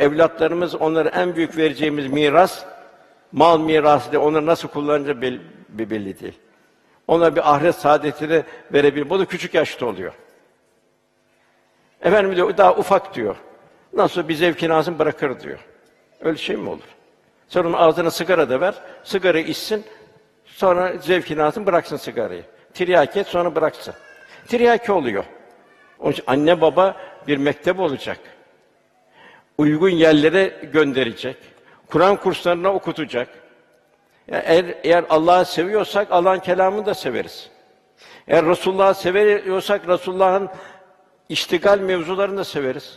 Evlatlarımız, onlara en büyük vereceğimiz miras, mal mirası değil, onları nasıl kullanacağı belli değil. Ona bir ahiret saadetini verebilir. Bu da küçük yaşta oluyor. Efendim diyor, daha ufak diyor. Nasıl bir zevkini alsın bırakır diyor. Öyle şey mi olur? Sen onun ağzına sigara da ver, sigara içsin, sonra zevkini alsın bıraksın sigarayı. Tiryaki et, sonra bıraksın. Tiryaki oluyor. Onun için anne baba bir mektep olacak. Uygun yerlere gönderecek. Kur'an kurslarına okutacak. Yani eğer Allah'ı seviyorsak Allah'ın kelamını da severiz. Eğer Resulullah'ı seviyorsak Resulullah'ın iştigal mevzularını da severiz.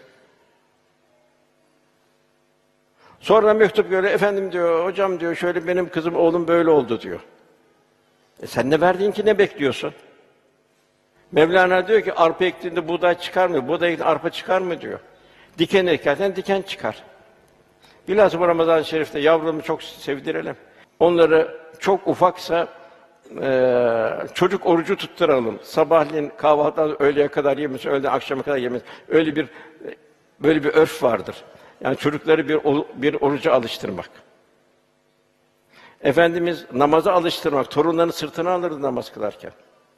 Sonra mektup göre efendim diyor, hocam diyor, şöyle benim kızım, oğlum böyle oldu diyor. Sen ne verdin ki, ne bekliyorsun? Mevlana diyor ki, arpa ektiğinde buğday çıkar mı? Buğday ektiğinde arpa çıkar mı diyor. Diken ekersen diken çıkar. Bilhassa bu Ramazan-ı Şerif'te yavrumu çok sevdirelim. Onları çok ufaksa çocuk orucu tutturalım. Sabahleyin kahvaltıdan öğleye kadar yemez, öğleden akşama kadar yemez. Böyle bir örf vardır. Yani çocukları bir oruca alıştırmak. Efendimiz namaza alıştırmak, torunlarını sırtına alırdı namaz kılarken.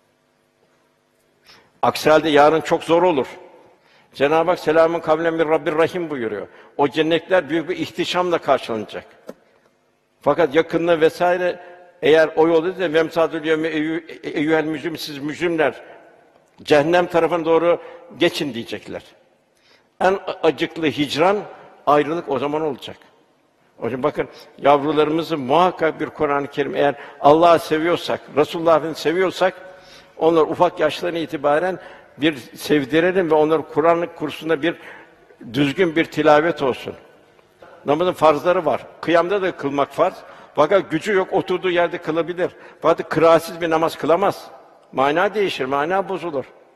Aksi halde yarın çok zor olur. Cenab-ı Hak selamun kavlen min Rabbir Rahim buyuruyor. O cennetler büyük bir ihtişamla karşılanacak. Fakat yakınlığı vesaire eğer o yol ise vemsadül yevme eyyuhel mücrim, siz mücrimler cehennem tarafına doğru geçin diyecekler. En acıklı hicran, ayrılık o zaman olacak. O yüzden bakın, yavrularımızı muhakkak bir Kur'an-ı Kerim, eğer Allah'ı seviyorsak, Resulullah'ı seviyorsak, onlar ufak yaşlarına itibaren bir sevdirelim ve onları Kur'an kursunda bir düzgün bir tilavet olsun. Namazın farzları var. Kıyamda da kılmak farz. Fakat gücü yok, oturduğu yerde kılabilir. Fakat kıraatsiz bir namaz kılamaz. Mana değişir, mana bozulur.